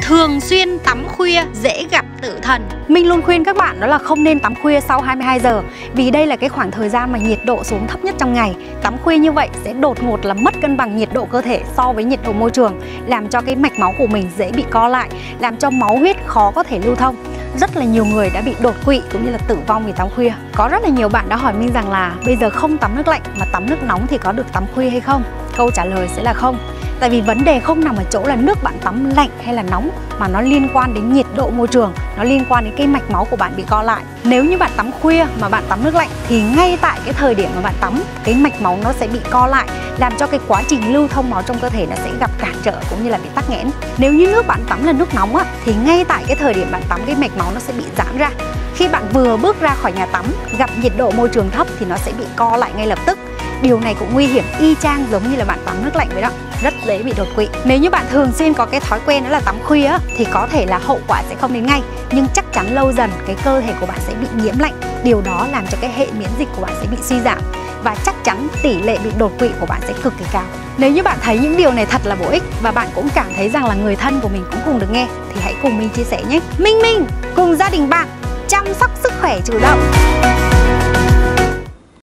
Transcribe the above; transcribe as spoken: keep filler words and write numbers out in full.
thường xuyên tắm khuya dễ gặp tử thần. Mình luôn khuyên các bạn đó là không nên tắm khuya sau hai mươi hai giờ, vì đây là cái khoảng thời gian mà nhiệt độ xuống thấp nhất trong ngày. Tắm khuya như vậy sẽ đột ngột là mất cân bằng nhiệt độ cơ thể so với nhiệt độ môi trường, làm cho cái mạch máu của mình dễ bị co lại, làm cho máu huyết khó có thể lưu thông. Rất là nhiều người đã bị đột quỵ cũng như là tử vong vì tắm khuya. Có rất là nhiều bạn đã hỏi mình rằng là bây giờ không tắm nước lạnh mà tắm nước nóng thì có được tắm khuya hay không? Câu trả lời sẽ là không. Tại vì vấn đề không nằm ở chỗ là nước bạn tắm lạnh hay là nóng, mà nó liên quan đến nhiệt độ môi trường, nó liên quan đến cái mạch máu của bạn bị co lại. Nếu như bạn tắm khuya mà bạn tắm nước lạnh thì ngay tại cái thời điểm mà bạn tắm, cái mạch máu nó sẽ bị co lại, làm cho cái quá trình lưu thông máu trong cơ thể nó sẽ gặp cản trở cũng như là bị tắc nghẽn. Nếu như nước bạn tắm là nước nóng á, thì ngay tại cái thời điểm bạn tắm, cái mạch máu nó sẽ bị giãn ra. Khi bạn vừa bước ra khỏi nhà tắm, gặp nhiệt độ môi trường thấp thì nó sẽ bị co lại ngay lập tức. Điều này cũng nguy hiểm y chang giống như là bạn tắm nước lạnh vậy đó, rất dễ bị đột quỵ. Nếu như bạn thường xuyên có cái thói quen đó là tắm khuya á, thì có thể là hậu quả sẽ không đến ngay, nhưng chắc chắn lâu dần cái cơ thể của bạn sẽ bị nhiễm lạnh. Điều đó làm cho cái hệ miễn dịch của bạn sẽ bị suy giảm, và chắc chắn tỷ lệ bị đột quỵ của bạn sẽ cực kỳ cao. Nếu như bạn thấy những điều này thật là bổ ích và bạn cũng cảm thấy rằng là người thân của mình cũng cùng được nghe, thì hãy cùng mình chia sẻ nhé. Minh Minh cùng gia đình bạn chăm sóc sức khỏe chủ động.